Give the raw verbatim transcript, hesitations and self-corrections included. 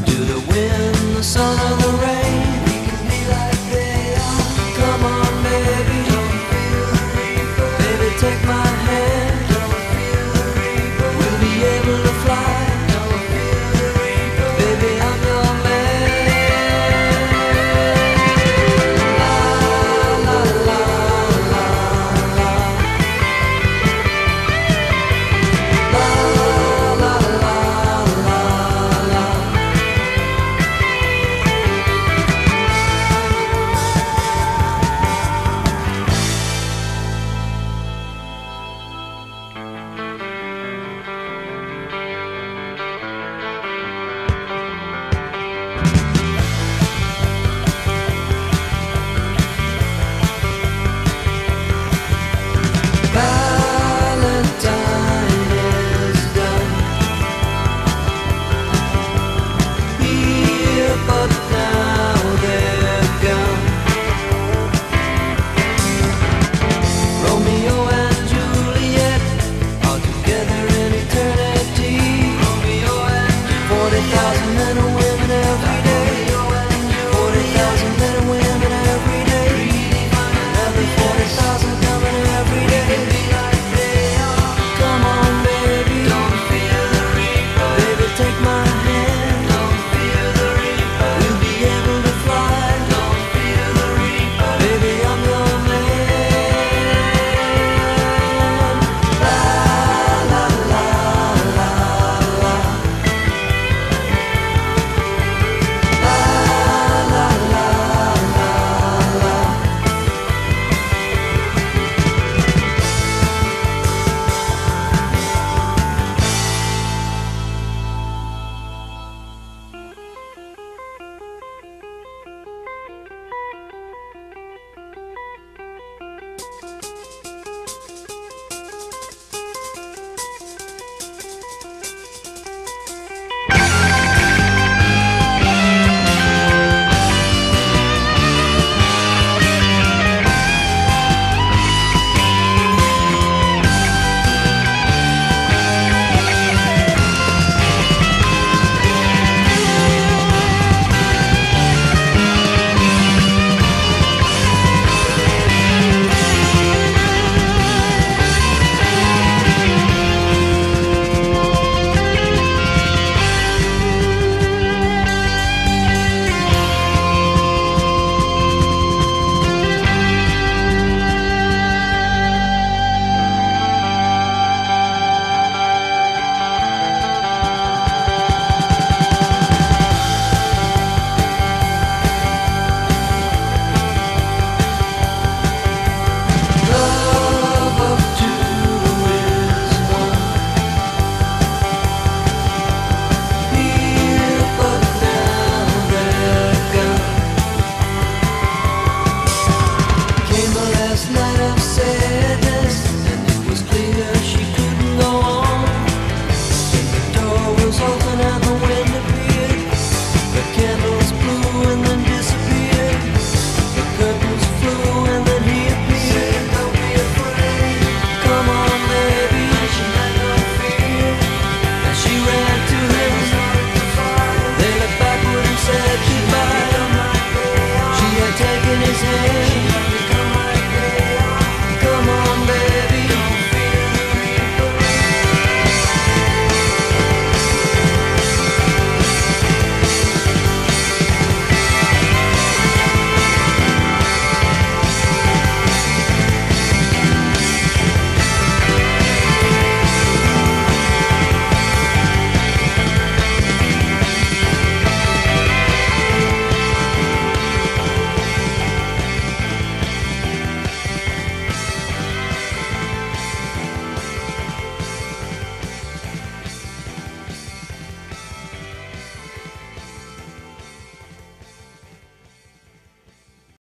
To the wind, the sun, or the rain, we can be like they are. Come on, baby, don't feel the reaper. Baby, take my hand, don't feel the reaper. We'll be able to fly, don't feel the reaper. Baby, I'm your man. La la la la la. La la la la la. Valentine is done here, but now they're gone. Romeo and Juliet are together in eternity. Romeo and forty thousand men and women every day.